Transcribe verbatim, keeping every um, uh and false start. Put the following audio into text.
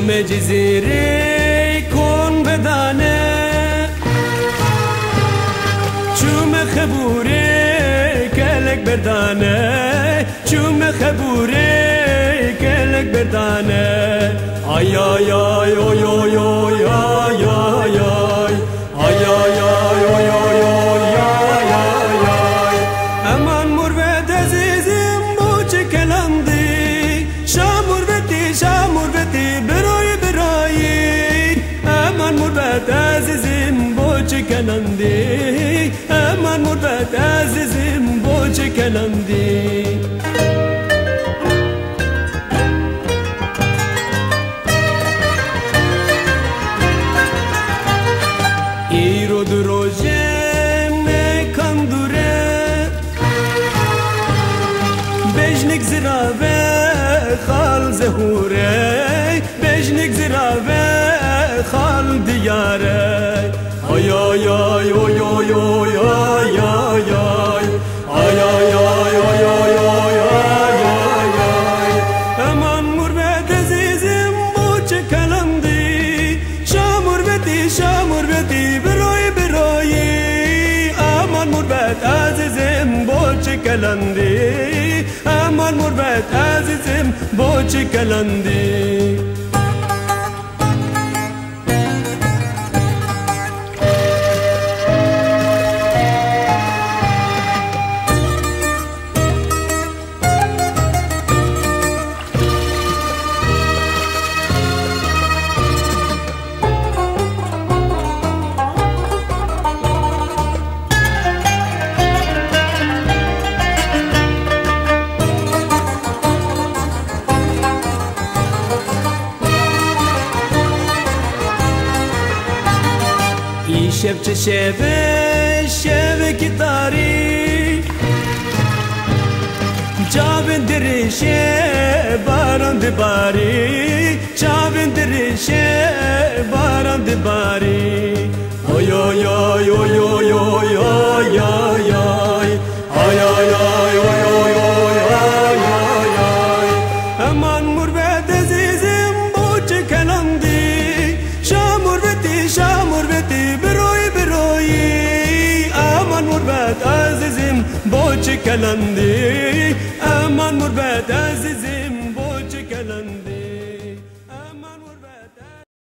جزیره کن بدانه چوم خبوره کلک بدانه چوم خبوره کلک بدانه آی آی آی آی آی آی آی آی آی آی آی آی آی آی امان مروت عزیزم بو چه کلندی شامروتی شامروتی برای برایی امان مروت عزیزم بو چه کلندی امان مروت عزیزم بو چه کلندی ایرو دروژه نکندوره بجنک زراوه خال زهوره بجنک زراوه خال دیاره آی آی آی آی آی آی آی آی آی آی آی آی آی آی آی آی امان مروت عزیزم بو چه کلندی شامروتی شامروتی برای برایی امان مروت عزیزم بو چه کلندی امان مروت عزیزم بو چه کلندی شب چه شبه شبه کتاری جابن درشه باران دباری جابن درشه باران دباری آی آی آی آی آی آی آی آی آی آی آی آی آی آی امان مروت عزیزم بو چه کلندی شامروتی شامروتی برای برایی امان مروت عزیزم بو چه کلندی